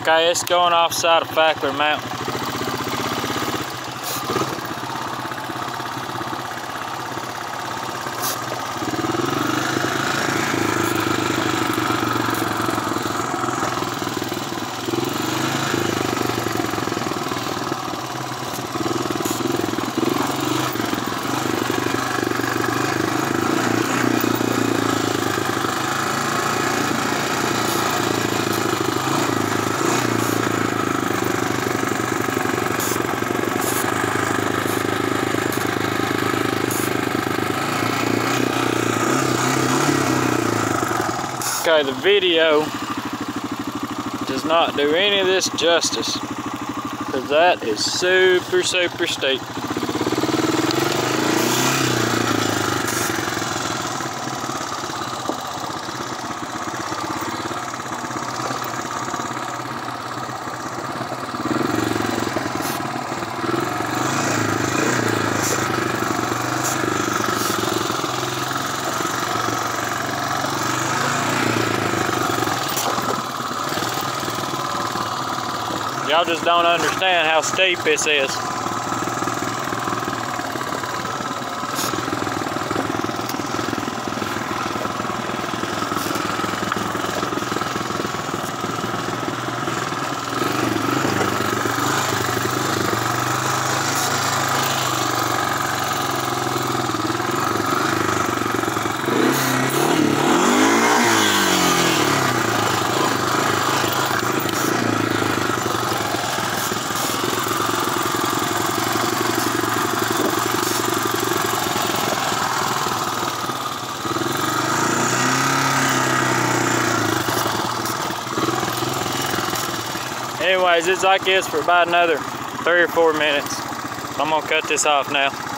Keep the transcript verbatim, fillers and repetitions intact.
Okay, it's going offside of Fackler Mountain. Okay, the video does not do any of this justice, because that is super, super steep. Y'all just don't understand how steep this is. Anyways, it's like this for about another three or four minutes. I'm gonna cut this off now.